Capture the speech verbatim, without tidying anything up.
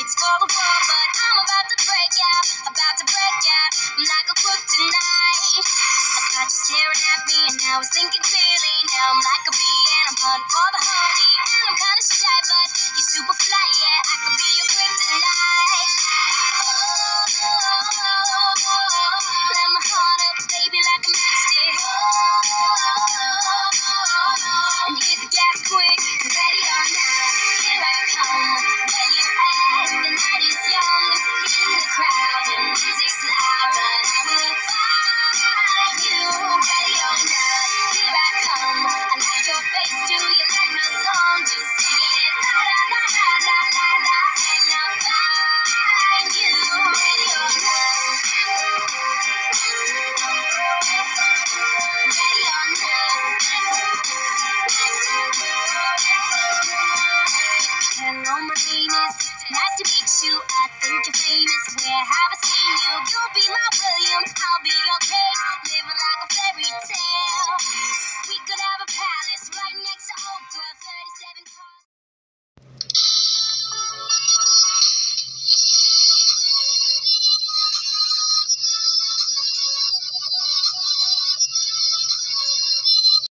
tickets for the war, but I'm about to break out, about to break out. I'm like a crook tonight. I caught you staring at me and I was thinking clearly. Now I'm like a bee and I'm hunting for the honey. And I'm kinda shy, but you're super fly, yeah. I could be your kryptonite. Oh, oh, oh, oh. Let my heart up, baby, like a matchstick. Oh, oh, oh. And hit the gas quick, ready or not, here I come. Where you at? The night is young, in the crowd, the music's loud, but I will find you. Ready or not, here I come. I like your face, do you like my song? Just sing it, la la la la la la la, and I'll find you. Ready or not, ready or not. Hello, my name is. Nice to meet you. I think you're famous. Where have I seen you? You'll be my William. I'll be your